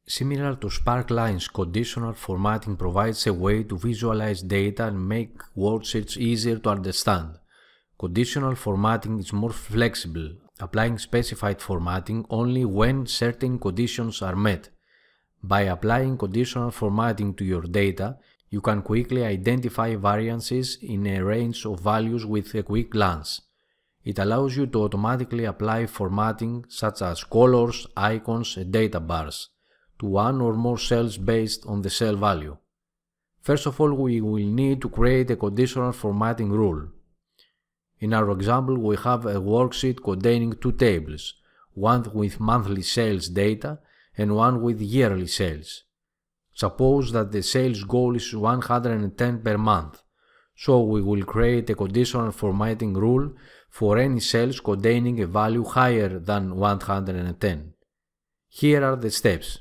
Similar to sparklines, conditional formatting provides a way to visualize data and make worksheets easier to understand. Conditional formatting is more flexible, applying specified formatting only when certain conditions are met. By applying conditional formatting to your data, you can quickly identify variances in a range of values with a quick glance. It allows you to automatically apply formatting such as colors, icons, and data bars to one or more cells based on the cell value. First of all, we will need to create a conditional formatting rule. In our example, we have a worksheet containing two tables, one with monthly sales data and one with yearly sales. Suppose that the sales goal is 110 per month, so we will create a conditional formatting rule for any cells containing a value higher than 110. Here are the steps.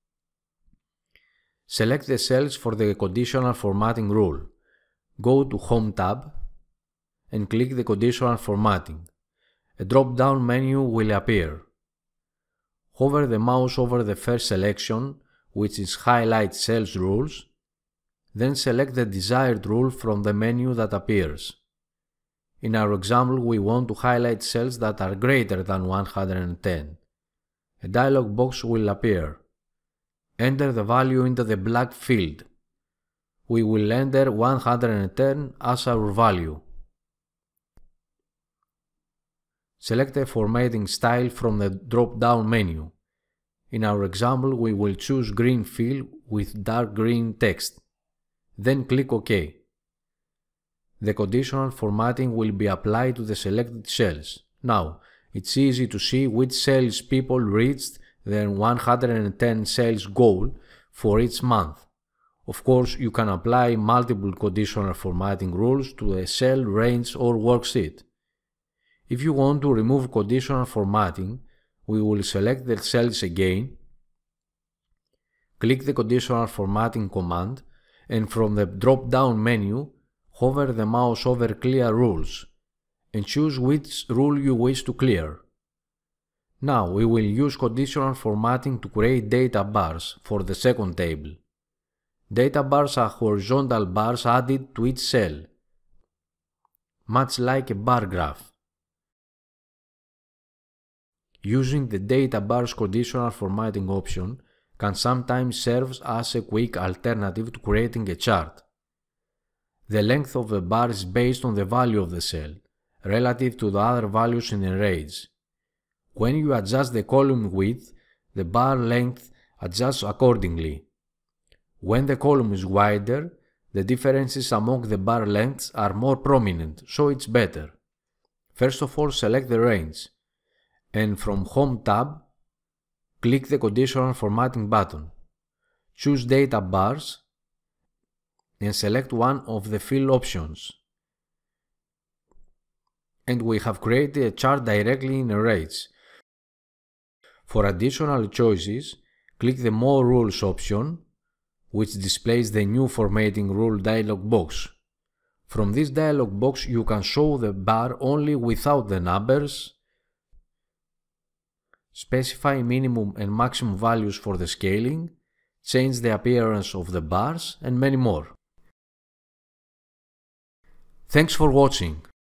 Select the cells for the conditional formatting rule. Go to Home tab and click the conditional formatting. A drop-down menu will appear. Hover the mouse over the first selection, which is Highlight Cells Rules, then select the desired rule from the menu that appears. In our example, we want to highlight cells that are greater than 110. A dialog box will appear. Enter the value into the black field. We will enter 110 as our value. Select a formatting style from the drop-down menu. In our example, we will choose green fill with dark green text. Then click OK. The conditional formatting will be applied to the selected cells. Now, it's easy to see which cells people reached their 110 sales goal for each month. Of course, you can apply multiple conditional formatting rules to a cell, range, or worksheet. If you want to remove conditional formatting, we will select the cells again, click the conditional formatting command, and from the drop-down menu, hover the mouse over Clear Rules, and choose which rule you wish to clear. Now we will use conditional formatting to create data bars for the second table. Data bars are horizontal bars added to each cell, much like a bar graph. Using the data bars conditional formatting option can sometimes serve as a quick alternative to creating a chart. The length of the bar is based on the value of the cell, relative to the other values in a range. When you adjust the column width, the bar length adjusts accordingly. When the column is wider, the differences among the bar lengths are more prominent, so it's better. First of all, select the range, and from Home tab, click the conditional formatting button. Choose Data Bars and select one of the fill options. And we have created a chart directly in a range. For additional choices, click the More Rules option, which displays the new formatting rule dialog box. From this dialog box, you can show the bar only without the numbers, specify minimum and maximum values for the scaling, change the appearance of the bars, and many more. Thanks for watching.